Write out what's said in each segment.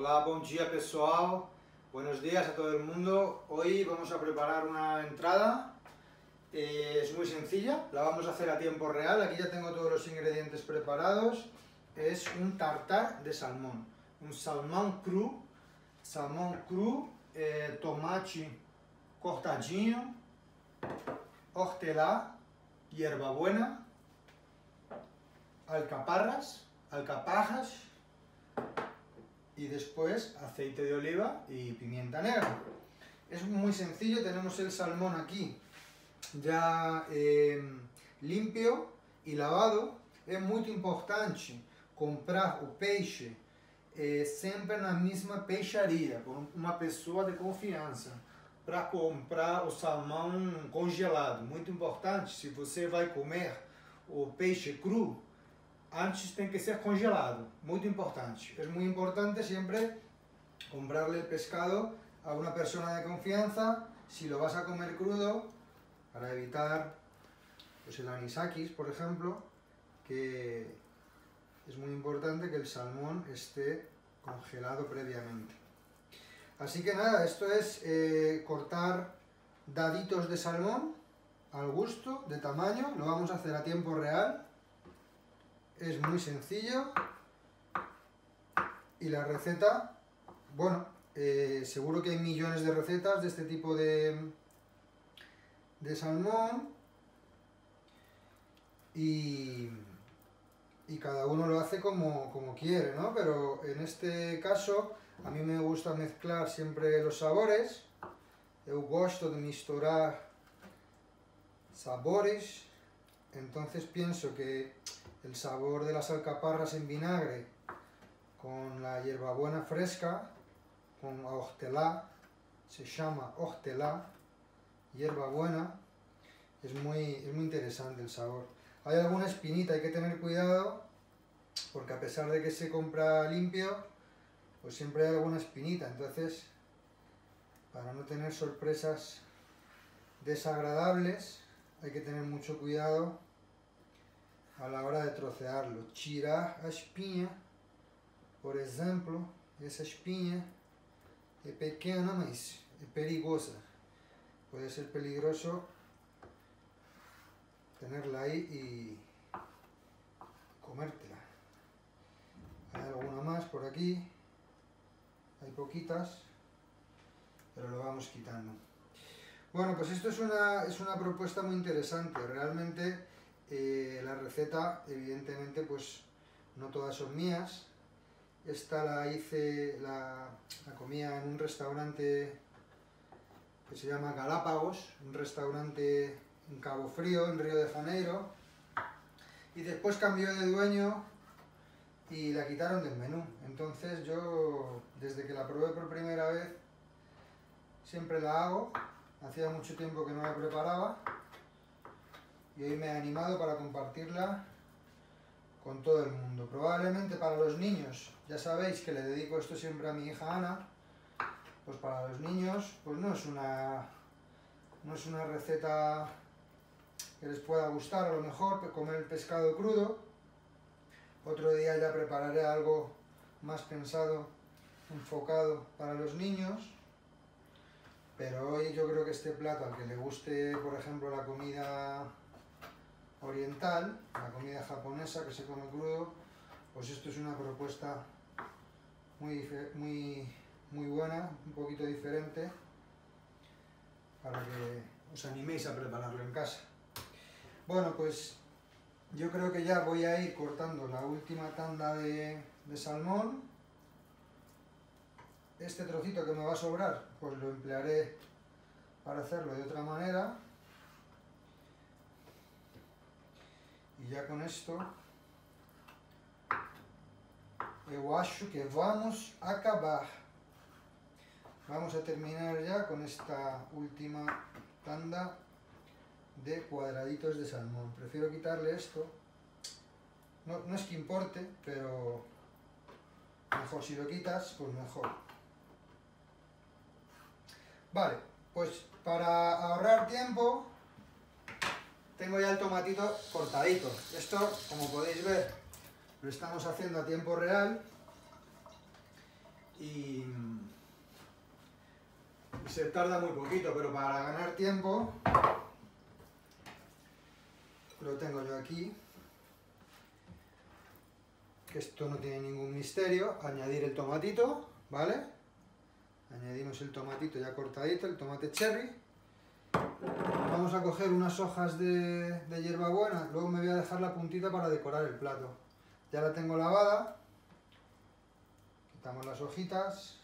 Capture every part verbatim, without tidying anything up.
Hola, buen día pessoal, buenos días a todo el mundo. Hoy vamos a preparar una entrada, eh, es muy sencilla, la vamos a hacer a tiempo real. Aquí ya tengo todos los ingredientes preparados. Es un tartar de salmón, un salmón cru, salmón cru, eh, tomate cortadinho, hortelã, hierbabuena, alcaparras, alcaparras y después aceite de oliva y pimienta negra. Es muy sencillo, tenemos el salmón aquí ya eh, limpio y lavado. É muito importante comprar o peixe eh, sempre na mesma peixaria, com uma pessoa de confiança, para comprar o salmão congelado. Muito importante, se você vai comer o peixe cru, antes tem que ser congelado, muito importante. Es muy importante siempre comprarle el pescado a una persona de confianza si lo vas a comer crudo, para evitar pues, el anisakis, por ejemplo, que es muy importante que el salmón esté congelado previamente. Así que nada, esto es eh, cortar daditos de salmón al gusto, de tamaño, lo vamos a hacer a tiempo real. Es muy sencillo y la receta, bueno, eh, seguro que hay millones de recetas de este tipo de, de salmón y, y cada uno lo hace como, como quiere, ¿no? Pero en este caso a mí me gusta mezclar siempre los sabores. Eu gosto de misturar sabores, entonces pienso que el sabor de las alcaparras en vinagre con la hierbabuena fresca, con hortelã, se llama hortelã, hierbabuena, es muy, es muy interesante el sabor. Hay alguna espinita, hay que tener cuidado, porque a pesar de que se compra limpio, pues siempre hay alguna espinita, entonces para no tener sorpresas desagradables hay que tener mucho cuidado a la hora de trocearlo. Tirar a espinha, por ejemplo, esa espinha es pequeña, mas es perigosa. Puede ser peligroso tenerla ahí y comértela. Hay alguna más por aquí, hay poquitas, pero lo vamos quitando. Bueno, pues esto es una, es una propuesta muy interesante. Realmente eh, la receta, evidentemente, pues no todas son mías. Esta la hice, la, la comía en un restaurante que se llama Galápagos, un restaurante en Cabo Frío, en Río de Janeiro, y después cambió de dueño y la quitaron del menú. Entonces yo, desde que la probé por primera vez, siempre la hago. Hacía mucho tiempo que no la preparaba y hoy me he animado para compartirla con todo el mundo. Probablemente para los niños, ya sabéis que le dedico esto siempre a mi hija Ana, pues para los niños pues no es una, no es una receta que les pueda gustar. A lo mejor comer el pescado crudo. Otro día ya prepararé algo más pensado, enfocado para los niños. Pero hoy yo creo que este plato, al que le guste, por ejemplo, la comida oriental, la comida japonesa que se come crudo, pues esto es una propuesta muy, muy, muy buena, un poquito diferente, para que os animéis a prepararlo en casa. Bueno, pues yo creo que ya voy a ir cortando la última tanda de, de salmón. Este trocito que me va a sobrar, pues lo emplearé para hacerlo de otra manera. Y ya con esto, eu acho que vamos a acabar. Vamos a terminar ya con esta última tanda de cuadraditos de salmón. Prefiero quitarle esto. No, no es que importe, pero mejor si lo quitas, pues mejor. Vale, pues para ahorrar tiempo tengo ya el tomatito cortadito. Esto, como podéis ver, lo estamos haciendo a tiempo real y, y se tarda muy poquito, pero para ganar tiempo lo tengo yo aquí, que esto no tiene ningún misterio. Añadir el tomatito, ¿vale? Añadimos el tomatito ya cortadito, el tomate cherry. Vamos a coger unas hojas de, de hierbabuena, luego me voy a dejar la puntita para decorar el plato. Ya la tengo lavada, quitamos las hojitas.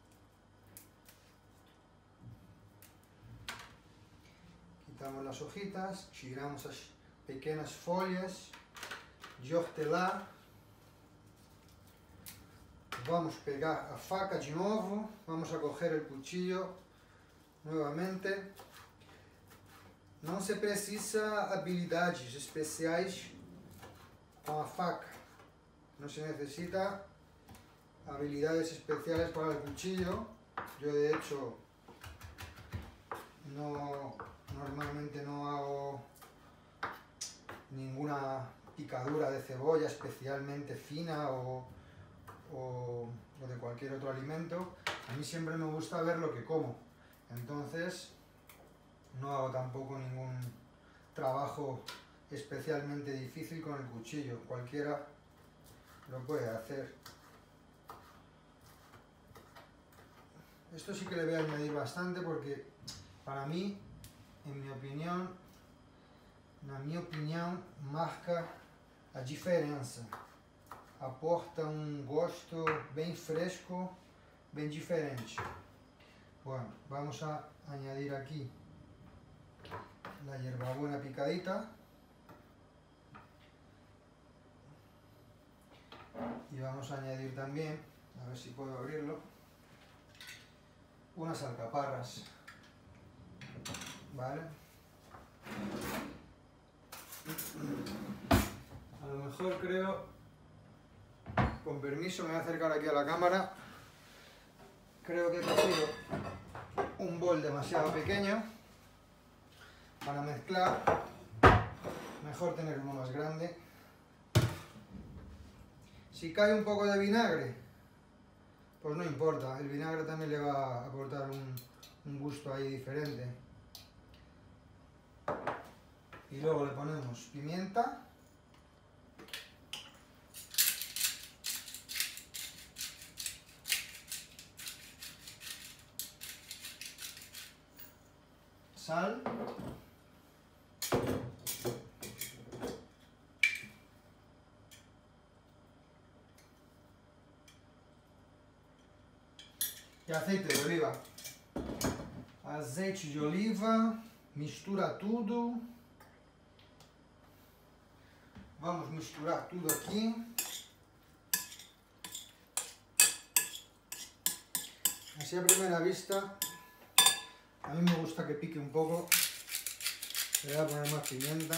Quitamos las hojitas, tiramos as pequenas folhas de hortelã. Vamos a pegar a faca de nuevo, vamos a coger el cuchillo nuevamente. No se precisa habilidades especiales con la faca, no se necesita habilidades especiales para el cuchillo. Yo de hecho no, normalmente no hago ninguna picadura de cebolla especialmente fina o, o, o de cualquier otro alimento. A mí siempre me gusta ver lo que como, entonces no hago tampoco ningún trabajo especialmente difícil con el cuchillo, cualquiera lo puede hacer. Esto sí que le voy a añadir bastante porque para mí, en mi opinión, na minha opinião, marca a diferença. Aporta um gosto bem fresco, bem diferente. Bueno, vamos a añadir aquí la hierbabuena picadita. Y vamos a añadir también, a ver si puedo abrirlo, unas alcaparras. ¿Vale? A lo mejor creo, con permiso me voy a acercar aquí a la cámara, creo que he cogido un bol demasiado pequeño para mezclar, mejor tener uno más grande. Si cae un poco de vinagre, pues no importa, el vinagre también le va a aportar un, un gusto ahí diferente. Y luego le ponemos pimienta. Sal. E aceite de oliva. Azeite de oliva, mistura tudo. Vamos misturar tudo aqui. Así a primera vista, a mí me gusta que pique un poco. Le voy a poner más pimienta.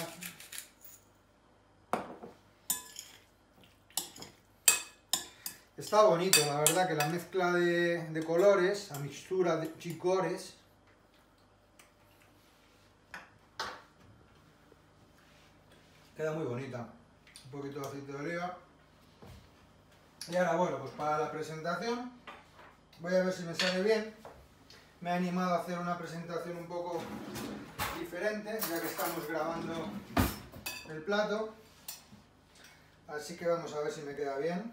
Está bonito, la verdad, que la mezcla de, de colores, la mixtura de chicores, queda muy bonita. Un poquito de aceite de oliva. Y ahora, bueno, pues para la presentación, voy a ver si me sale bien. Me he animado a hacer una presentación un poco diferente, ya que estamos grabando el plato. Así que vamos a ver si me queda bien.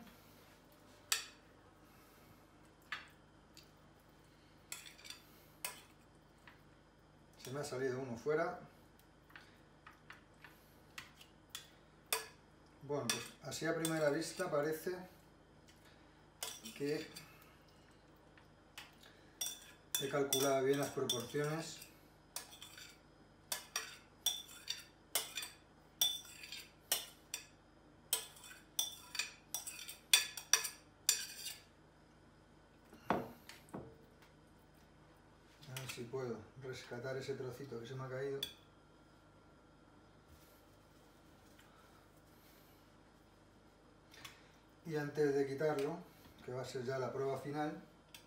Se me ha salido uno fuera. Bueno, pues así a primera vista parece que he calculado bien las proporciones. A ver si puedo rescatar ese trocito que se me ha caído. Y antes de quitarlo, que va a ser ya la prueba final,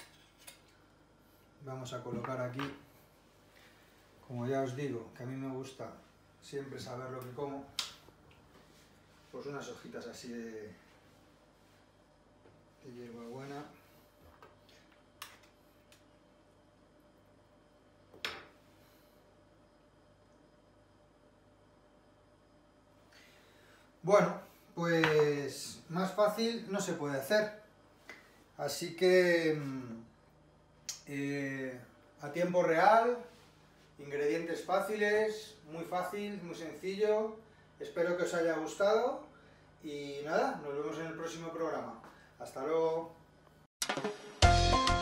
vamos a colocar aquí, como ya os digo, que a mí me gusta siempre saber lo que como, pues unas hojitas así de, de hierbabuena. Bueno, pues más fácil no se puede hacer. Así que eh, a tiempo real, ingredientes fáciles, muy fácil, muy sencillo. Espero que os haya gustado y nada, nos vemos en el próximo programa. Hasta luego.